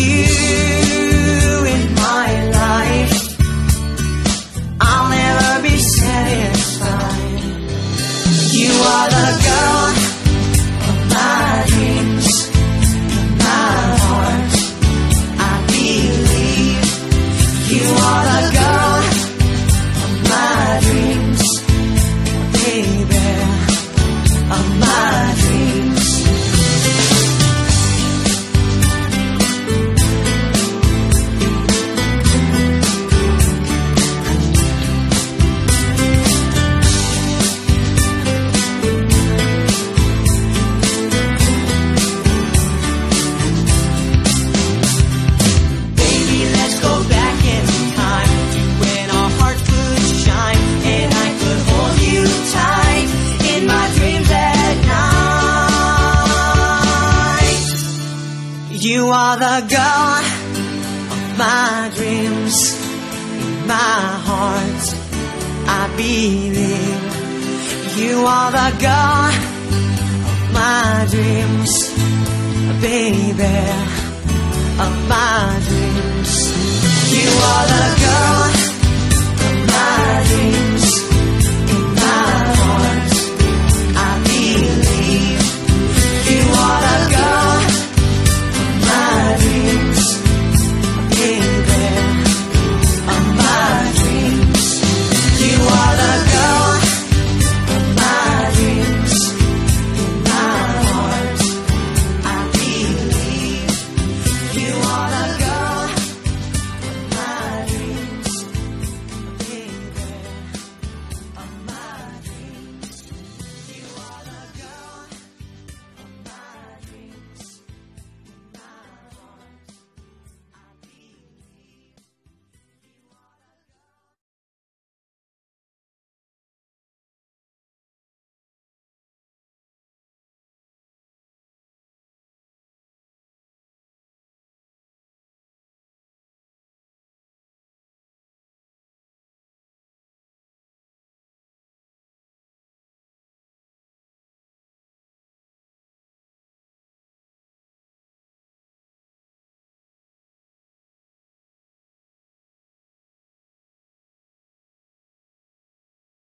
you in my life, I'll never be satisfied. You are the girl of my dreams, my heart, I believe. You are the girl of my dreams, baby, of my dreams. You are the girl of my dreams, my heart, I believe. You are the girl of my dreams, baby, of my dreams. You are the girl